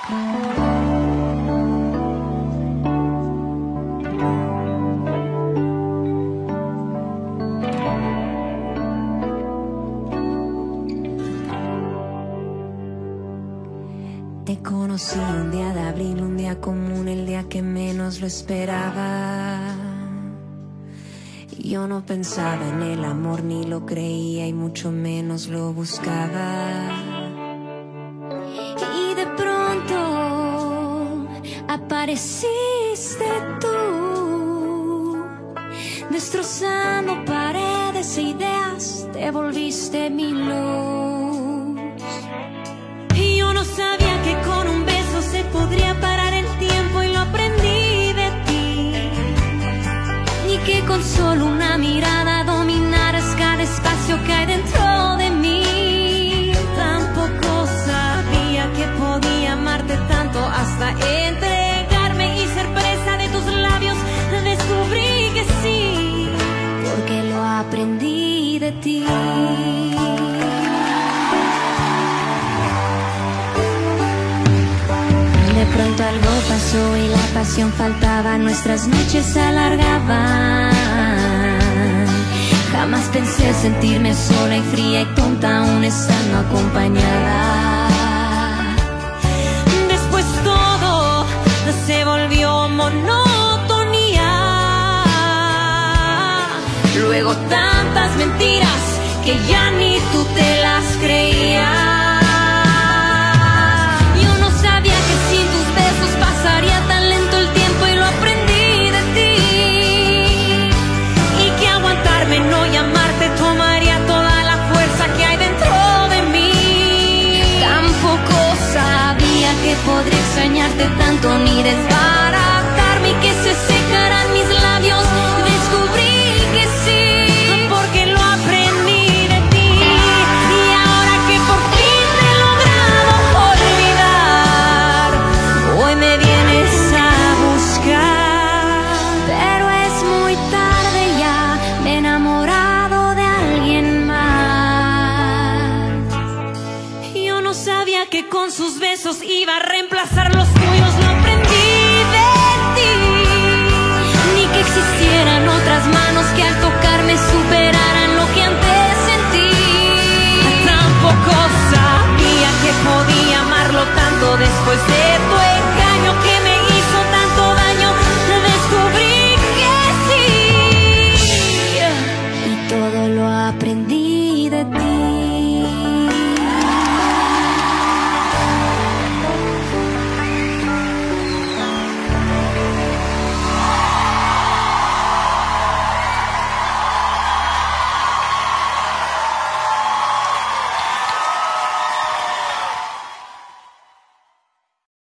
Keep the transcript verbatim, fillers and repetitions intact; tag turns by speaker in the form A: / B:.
A: Te conocí un día de abril, un día común, el día que menos lo esperaba. Yo no pensaba en el amor, ni lo creía y mucho menos lo buscaba. Y de pronto apareciste tú, destrozando paredes e ideas, te volviste mi luz. Y yo no sabía que con un beso se podría parar el tiempo, y lo aprendí de ti. Ni que con solo una mirada dominaras cada espacio que hay dentro de mí. Tampoco sabía que podía amarte tanto hasta entregarme y ser presa de tus labios. Descubrí que sí, porque lo aprendí de ti. De pronto algo pasó y la pasión faltaba, nuestras noches se alargaban. Jamás pensé sentirme sola y fría y tonta aún estando acompañada. Después todo se volvió monotonía. Luego tantas mentiras que ya ni tú te las creías. Pasaría tan lento el tiempo y lo aprendí de ti. Y que aguantarme, no llamarte, tomaría toda la fuerza que hay dentro de mí. Tampoco sabía que podría extrañarte tanto, ni desbaratarme y que se secaran mis labios. Descubrí que sí, porque lo aprendí de ti. Y ahora que por fin te he logrado olvidar, hoy me vienes a buscar. Pero es muy tarde ya, me he enamorado de alguien más. Yo no sabía que con sus besos iba a reemplazar los tuyos, lo aprendí de ti. Ni que existieran otras manos que al tocarme supe